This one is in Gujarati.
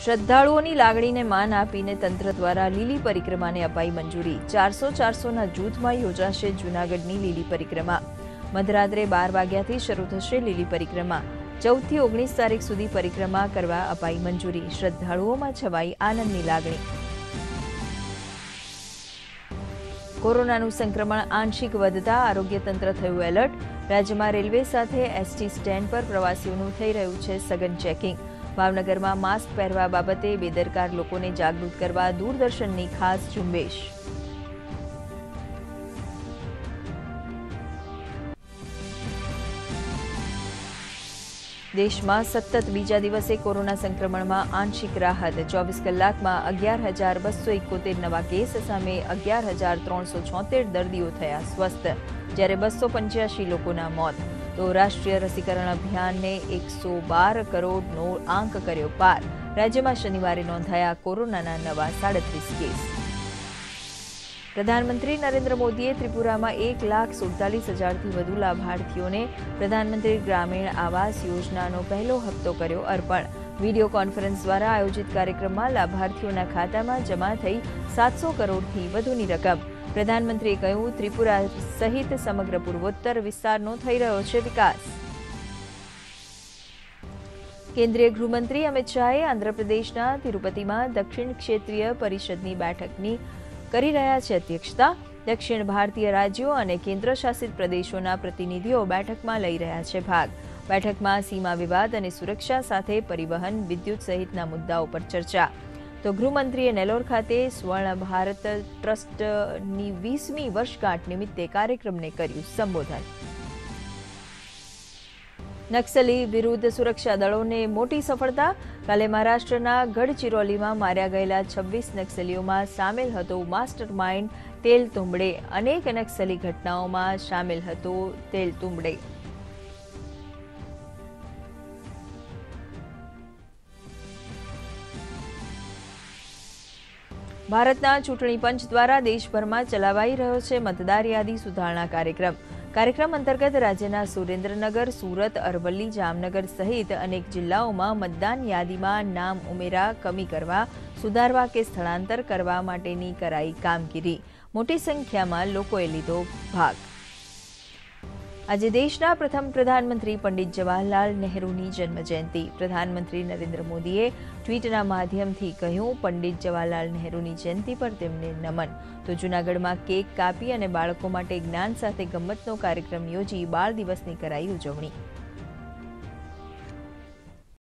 શ્રદ્ધાળુઓની લાગણીને માન આપીને તંત્ર દ્વારા લીલી પરિક્રમાને અપાઈ મંજૂરી। 400-400ના જૂથમાં યોજાશે જૂનાગઢની લીલી પરિક્રમા। મધરાત્રે 12 વાગ્યાથી શરૂ થશે લીલી પરિક્રમા। 14 થી 19 તારીખ સુધી પરિક્રમા કરવા અપાઈ મંજૂરી। શ્રદ્ધાળુઓમાં છવાઈ આનંદની લાગણી। કોરોનાનું સંક્રમણ આંશિક વધતા આરોગ્ય તંત્ર થયું એલર્ટ। રાજ્યમાં રેલવે સાથે એસટી સ્ટેન્ડ પર પ્રવાસીઓનું થઈ રહ્યું છે સઘન ચેકિંગ। ભાવનગરમાં માસ્ક પહેરવા બાબતે બેદરકાર લોકોને જાગૃત કરવા દૂરદર્શનની ખાસ ઝુંબેશ। દેશમાં સતત બીજા દિવસે કોરોના સંક્રમણમાં આંશિક રાહત। 24 કલાકમાં 11,271 નવા કેસ સામે 11,376 દર્દીઓ થયા સ્વસ્થ, જ્યારે 285 લોકોના મોત। તો રાષ્ટ્રીય રસીકરણ અભિયાનને 112 કરોડનો આંક કર્યો પાર। રાજ્યમાં શનિવારે નોંધાયા કોરોનાના નવા 37 કેસ। પ્રધાનમંત્રી નરેન્દ્ર મોદીએ ત્રિપુરામાં 1,47,000થી વધુ લાભાર્થીઓને પ્રધાનમંત્રી ગ્રામીણ આવાસ યોજનાનો પહેલો હપ્તો કર્યો અર્પણ। વિડીયો કોન્ફરન્સ દ્વારા આયોજિત કાર્યક્રમમાં લાભાર્થીઓના ખાતામાં જમા થઈ 700 કરોડથી વધુની રકમ। પ્રધાનમંત્રીએ કહ્યું, ત્રિપુરા સહિત સમગ્ર પૂર્વોત્તર વિસ્તારનો થઈ રહ્યો છે વિકાસ। કેન્દ્રીય ગૃહમંત્રી અમિત શાહે આંધ્રપ્રદેશના તિરુપતિમાં દક્ષિણ ક્ષેત્રીય પરિષદની બેઠકની કરી રહ્યા છે અધ્યક્ષતા। દક્ષિણ ભારતીય રાજ્યો અને કેન્દ્રશાસિત પ્રદેશોના પ્રતિનિધિઓ બેઠકમાં લઈ રહ્યા છે ભાગ। બેઠકમાં સીમા વિવાદ અને સુરક્ષા સાથે પરિવહન, વિદ્યુત સહિતના મુદ્દાઓ પર ચર્ચા। તો ગૃહમંત્રીએ નેલોર ખાતે સ્વર્ણ ભારત ટ્રસ્ટની 20મી વર્ષગાંઠ નિમિત્તે કાર્યક્રમને કર્યું સંબોધન। નક્સલી વિરુદ્ધ સુરક્ષા દળોને મોટી સફળતા। કાલે મહારાષ્ટ્રના ગઢચિરોલીમાં માર્યા ગયેલા 26 નક્સલીઓમાં સામેલ હતો માસ્ટર માઇન્ડ તેલ તુંબડે। અનેક નક્સલી ઘટનાઓમાં સામેલ હતો તેલ તુંબડે। ભારતના ચૂંટણી પંચ દ્વારા દેશભરમાં ચલાવાઈ રહ્યો છે મતદાર યાદી સુધારણા કાર્યક્રમ। કાર્યક્રમ અંતર્ગત રાજ્યના સુરેન્દ્રનગર, સુરત, અરવલ્લી, જામનગર સહિત અનેક જિલ્લાઓમાં મતદાન યાદીમાં નામ ઉમેરા, કમી કરવા, સુધારવા કે સ્થળાંતર કરવા માટેની કરાઈ કામગીરી। મોટી સંખ્યામાં લોકોએ લીધો ભાગ। આજે દેશના પ્રથમ પ્રધાનમંત્રી પંડિત જવાહરલાલ નહેરુની જન્મજયંતિ। પ્રધાનમંત્રી નરેન્દ્ર મોદીએ ટ્વીટના માધ્યમથી કહ્યું, પંડિત જવાહરલાલ નહેરુની જયંતિ પર તેમને નમન। તો જૂનાગઢમાં કેક કાપી અને બાળકો માટે જ્ઞાન સાથે ગમ્મતનો કાર્યક્રમ યોજી બાળ દિવસની કરાઈ ઉજવણી।